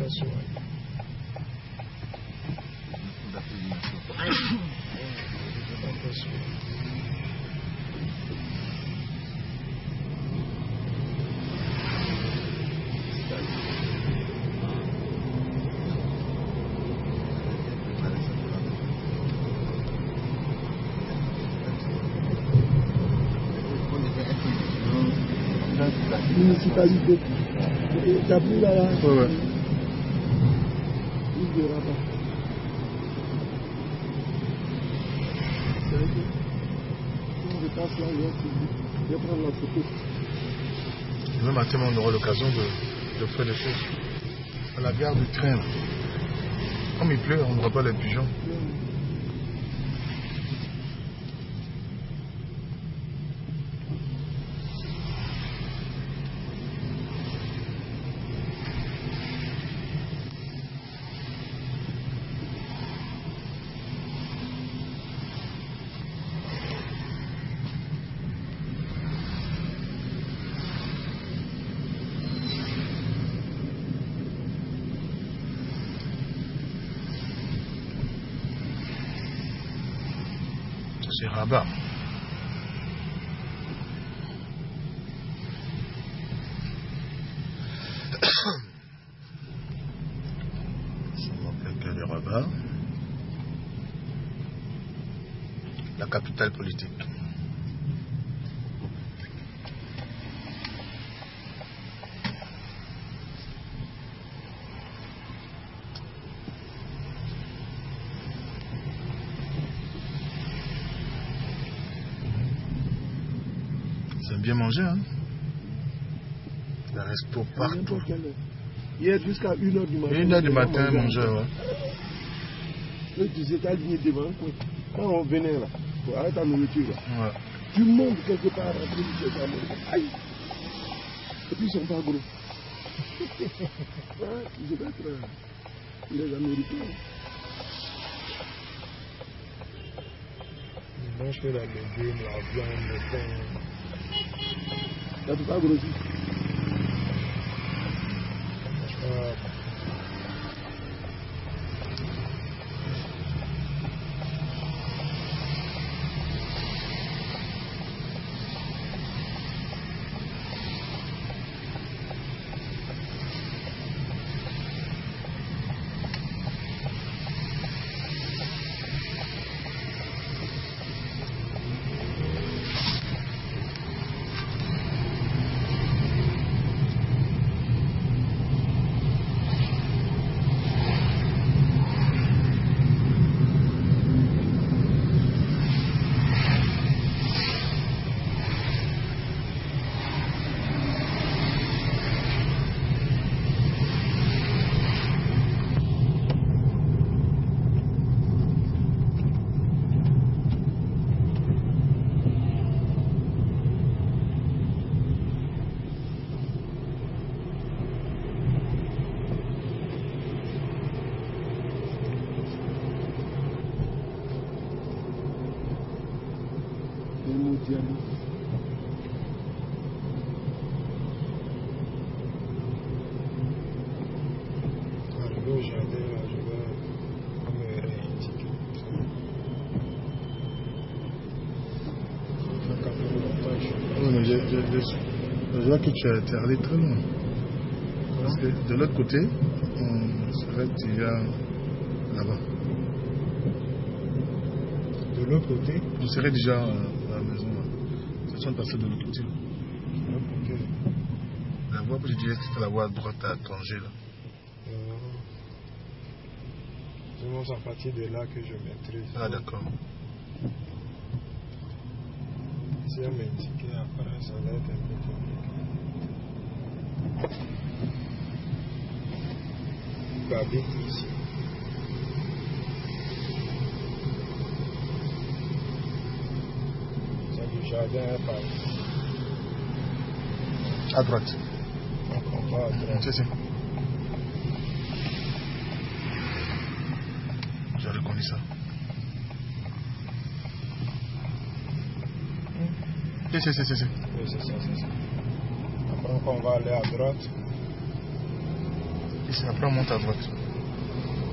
attention. Municipalité. Tu as pris là. Ouais. Il ne verra pas. C'est vrai que si on repasse là, je vais prendre la photo. Même à terme, on aura l'occasion de faire des choses. À la gare du train, comme il pleut, on ne voit pas les pigeons. C'est Rabat. Ça m'appelle que le Rabat. La capitale politique. C'est bien mangé, hein? Il reste pour partout. Hier jusqu'à 1h du matin. 1h du matin, manger, ouais. Eux, tu étais aligné devant quoi. Quand on venait là, pour arrêter ta nourriture là, Ouais. tu montes quelque part, après tu sais pas manger. Aïe! Et puis ils sont pas gros. Ouais, je vais être les Américains. Ils mangent que la légume, la viande, le pain. Là, tu pas grossi. Arrivé au jardin, là, je vais me réindiquer. Ça fait longtemps que je suis Oui, mais je vois que tu es allé très loin. Parce que de l'autre côté, on serait déjà là-bas. de l'autre côté. On serait déjà à la maison. C'est ça de passer de l'autre côté. Ok. La voie que je disais, c'était la voie à droite à Tanger. Là. C'est bon, c'est à partir de là que je maîtrise. Ah, d'accord. Si elle m'indiquait après, ça va être un peu compliqué. Tu habites ici. C'est du jardin par ici. À droite. Donc on va à droite. C'est ça. J'ai reconnu ça. Si. Oui, c'est ça. Après on va aller à droite. Ici, après, on monte à droite.